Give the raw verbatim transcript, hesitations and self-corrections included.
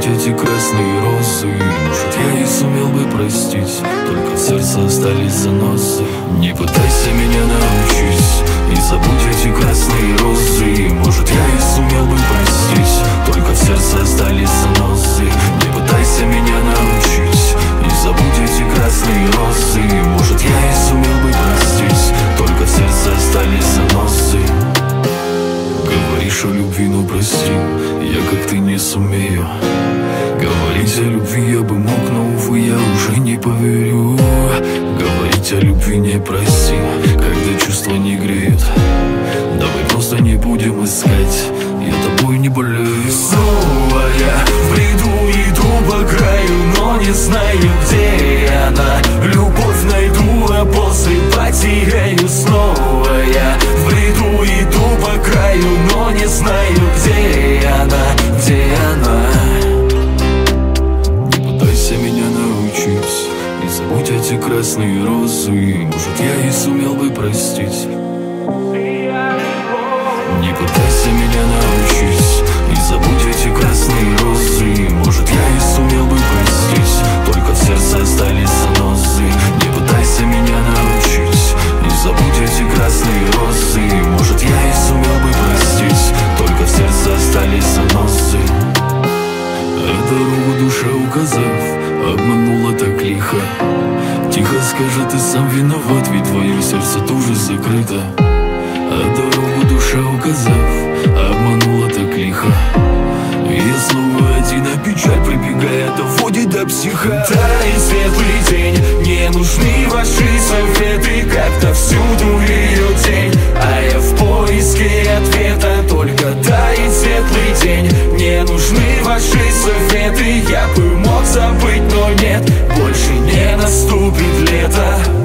эти красные розы. Может, я и сумел бы простить, только в сердце остались заносы. Не пытайся меня научить и забудь эти красные розы. Может, я и сумел бы простить, только в сердце остались заносы. Не пытайся меня научить и забудь эти красные розы. Может, я и сумел бы простить, только в сердце остались заносы. Говоришь о любви, но прости, я как ты не сумею. Говорить о любви я бы мог, но увы, я уже не поверю. Говорить о любви не проси, когда чувства не греют. Давай просто не будем искать, я тобой не болею. Снова я в бреду иду по краю, но не знаю, где она. Любовь найду, а после потеряю. Снова я в бреду иду по краю, но не знаю, где она, где она. Не пытайся меня научить и забудь эти красные розы. Может, я и сумел бы простить. Не пытайся меня научить и забудь эти красные розы. Может, я и сумел бы простить, только в сердце остались заносы. Не пытайся меня научить и забудь эти красные розы. Может, я и сумел бы простить, только в сердце остались заносы. А дорогу душа указав, обманула так лихо. Тихо скажи, ты сам виноват, ведь твое сердце тоже закрыто. А дорогу душа указав, обманула так лихо. Я снова один, а печаль прибегая доводит до психа. Тает светлый день, не нужны ваши советы. Как-то всюду ее тень, а я в поиске ответа. Только тает светлый день, не нужны ваши советы. Я бы мог забыть, но нет, больше не наступит лето.